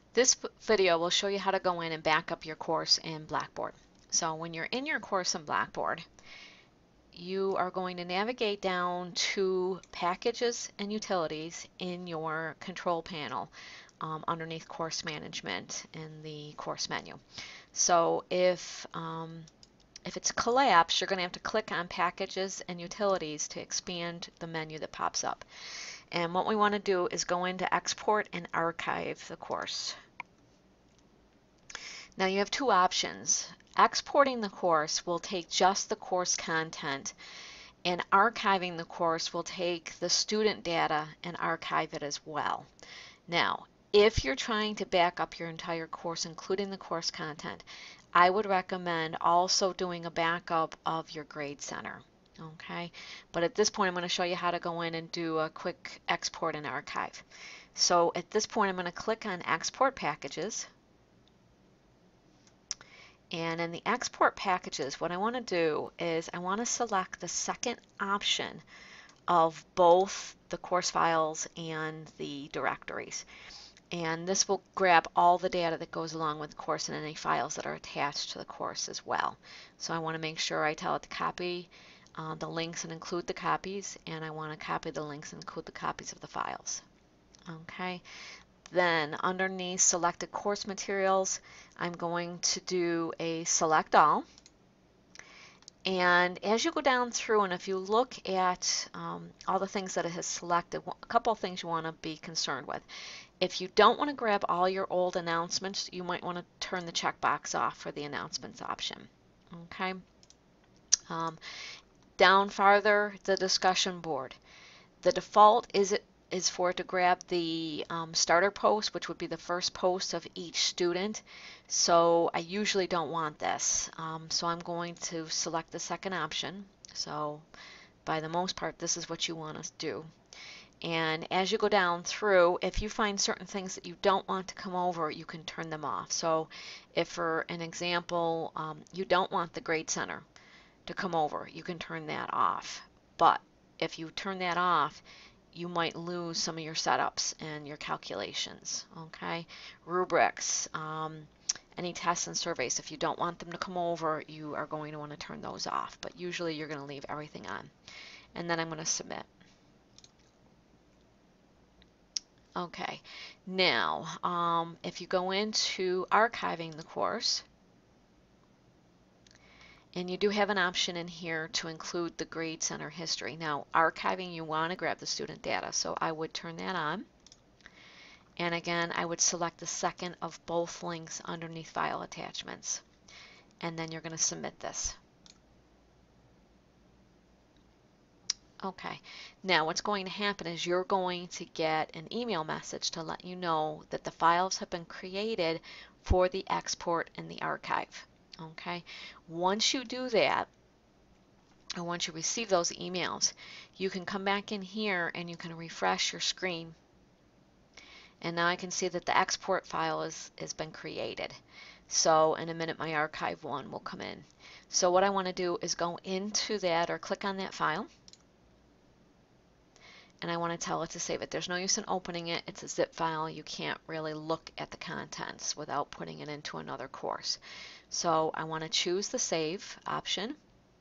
This video will show you how to go in and back up your course in Blackboard. So when you're in your course in Blackboard, you are going to navigate down to Packages and Utilities in your control panel underneath Course Management in the course menu. So if it's collapsed, you're going to have to click on Packages and Utilities to expand the menu that pops up. And what we want to do is go into Export and Archive the course. Now you have two options. Exporting the course will take just the course content, and archiving the course will take the student data and archive it as well. Now, if you're trying to back up your entire course, including the course content, I would recommend also doing a backup of your grade center. Okay, but at this point I'm going to show you how to go in and do a quick export and archive. So at this point I'm going to click on Export Packages. And in the export packages, what I want to do is I want to select the second option of both the course files and the directories. And this will grab all the data that goes along with the course and any files that are attached to the course as well. So I want to make sure I tell it to copy the links and include the copies, and I want to copy the links and include the copies of the files. Okay. Then underneath selected course materials, I'm going to do a select all. And as you go down through, and if you look at all the things that it has selected, a couple of things you want to be concerned with. If you don't want to grab all your old announcements, you might want to turn the checkbox off for the announcements option. Okay. Down farther, the discussion board. The default is for it to grab the starter post, which would be the first post of each student. So I usually don't want this. So I'm going to select the second option. So by the most part, this is what you want to do. And as you go down through, if you find certain things that you don't want to come over, you can turn them off. So if, for an example, you don't want the grade center to come over, you can turn that off. But if you turn that off, you might lose some of your setups and your calculations. Okay, rubrics, any tests and surveys, if you don't want them to come over, you are going to want to turn those off, but usually you're going to leave everything on. And then I'm going to submit. Okay, now if you go into archiving the course, and you do have an option in here to include the grade center history. Now, archiving, you want to grab the student data, so I would turn that on. And again, I would select the second of both links underneath file attachments. And then you're going to submit this. Okay, now what's going to happen is you're going to get an email message to let you know that the files have been created for the export and the archive. Okay, once you do that, and once you receive those emails, you can come back in here and you can refresh your screen. And now I can see that the export file has been created. So in a minute my archive one will come in. So what I want to do is go into that or click on that file. And I want to tell it to save it. There's no use in opening it. It's a zip file. You can't really look at the contents without putting it into another course. So I want to choose the save option.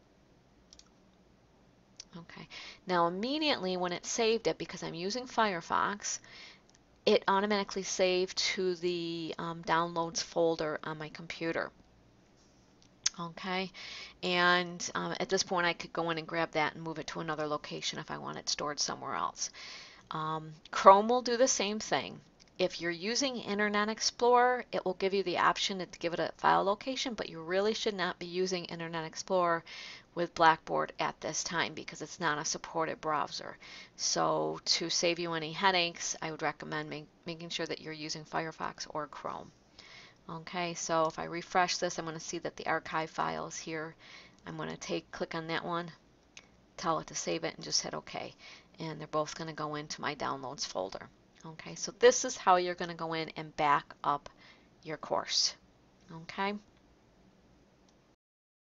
Okay, now immediately when it saved it, because I'm using Firefox, it automatically saved to the downloads folder on my computer. Okay, and at this point I could go in and grab that and move it to another location if I want it stored somewhere else. Chrome will do the same thing. If you're using Internet Explorer, it will give you the option to give it a file location, but you really should not be using Internet Explorer with Blackboard at this time because it's not a supported browser. So to save you any headaches, I would recommend making sure that you're using Firefox or Chrome. Okay, so if I refresh this, I'm going to see that the archive file is here. I'm going to click on that one, tell it to save it, and just hit OK. And they're both going to go into my downloads folder. Okay, so this is how you're going to go in and back up your course. Okay.